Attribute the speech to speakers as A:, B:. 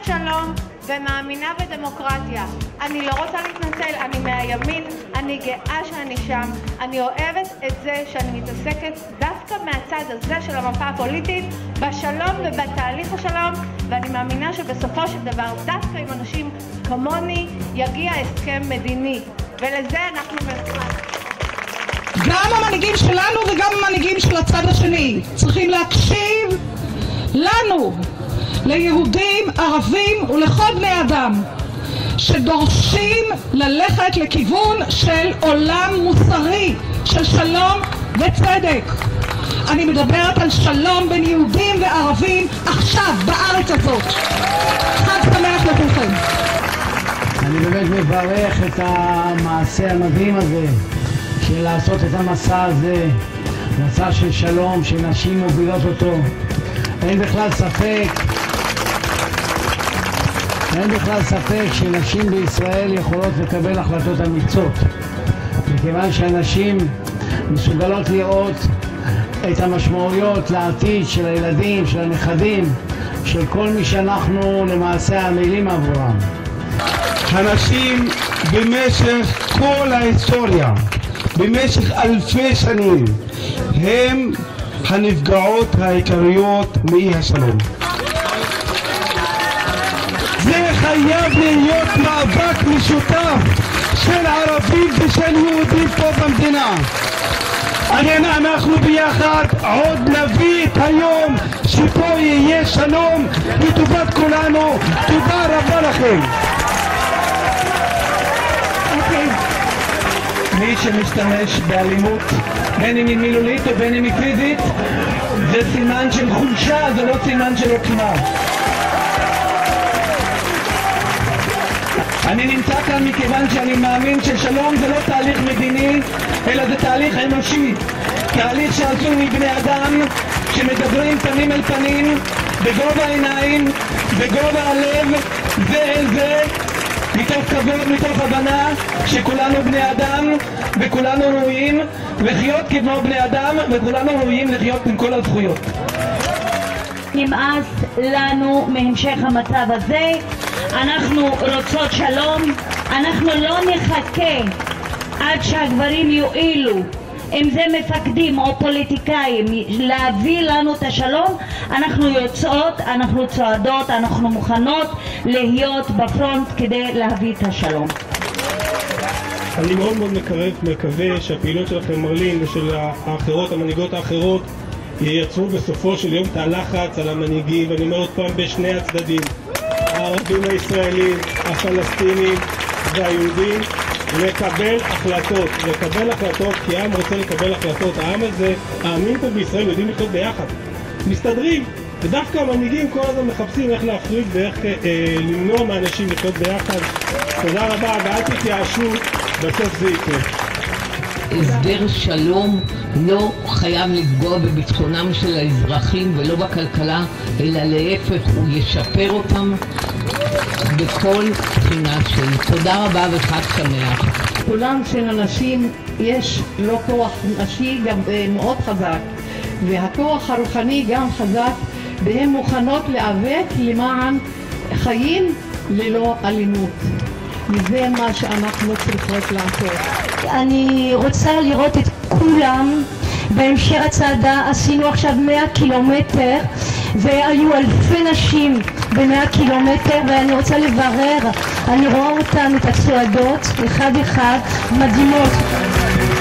A: שלום ומאמינה בדמוקרטיה. אני לא רוצה להתנצל, אני מהימין, אני גאה שאני שם. אני אוהבת את זה שאני מתעסקת דווקא מהצד הזה של המפה הפוליטית, בשלום ובתהליך השלום, ואני מאמינה שבסופו של דבר, דווקא עם אנשים כמוני, יגיע הסכם מדיני, ולזה אנחנו מנסים.
B: גם המנהיגים שלנו וגם המנהיגים של הצד השני צריכים להקשיב לנו, ליהודים, ערבים ולכל בני אדם שדורשים ללכת לכיוון של עולם מוסרי, של שלום וצדק. אני מדברת על שלום בין יהודים וערבים עכשיו, בארץ הזאת. חג שמח לכולכם.
C: אני באמת מברך את המעשה המדהים הזה של לעשות את המסע הזה, מסע של שלום, שנשים מובילות אותו. אין בכלל ספק שנשים בישראל יכולות לקבל החלטות אמיצות, מכיוון שהנשים מסוגלות לראות את המשמעויות לעתיד של הילדים, של הנכדים, של כל מי שאנחנו למעשה עמלים עבורם.
D: הנשים במשך כל ההיסטוריה, במשך אלפי שנים, הם הנפגעות העיקריות מאי השלום. זה חייב להיות מאבק משותף של ערבים ושל יהודים פה במדינה. אנחנו ביחד עוד נביא את היום שפה יהיה שלום לטובת כולנו. תודה רבה לכם.
E: מי שמשתמש באלימות, בין אם היא מילולית או בין אם היא פיזית, זה סימן של חולשה, זה לא סימן של עוצמה. אני נמצא כאן מכיוון שאני מאמין ששלום זה לא תהליך מדיני, אלא זה תהליך אנושי. תהליך שעשוי מבני אדם שמדברים פנים אל פנים, בגובה העיניים, בגובה הלב, זה אל זה, מתוך כבוד, מתוך הבנה שכולנו בני אדם וכולנו ראויים לחיות כמו בני אדם וכולנו ראויים לחיות עם כל הזכויות.
F: נמאס לנו מהמשך המצב הזה, אנחנו רוצות שלום, אנחנו לא נחכה עד שהגברים יועילו, אם זה מפקדים או פוליטיקאים, להביא לנו את השלום. אנחנו יוצאות, אנחנו צועדות, אנחנו מוכנות להיות בפרונט כדי להביא את השלום.
D: אני מאוד מקווה שהפעילות שלכם, מרלין, ושל האחרות, המנהיגות האחרות, ייצרו בסופו של יום את הלחץ על המנהיגים, ואני אומר עוד פעם, בשני הצדדים, הערבים הישראלים, הפלסטינים והיהודים, לקבל החלטות, כי העם רוצה לקבל החלטות. העם הזה, העמים פה בישראל יודעים לחיות ביחד, מסתדרים, ודווקא המנהיגים כל הזמן מחפשים איך להפריד ואיך למנוע מאנשים לחיות ביחד. תודה רבה, ואל תתייאשו, בסוף זה יקרה.
G: הסדר שלום לא חייב לפגוע בביטחונם של האזרחים ולא בכלכלה, אלא להפך, הוא ישפר אותם בכל בחינה של. תודה רבה וחג שמח.
B: כולם של הנשים יש לו כוח נשי גם מאוד חזק, והכוח הרוחני גם חזק, והן מוכנות להיאבק למען חיים ללא אלימות. וזה מה שאנחנו צריכות לעשות.
F: אני רוצה לראות את כולם בהמשך הצעדה. עשינו עכשיו 100 קילומטר והיו אלפי נשים ב100 קילומטר, ואני רוצה לברר, אני רואה אותן, את הצועדות, אחד אחד, מדהימות.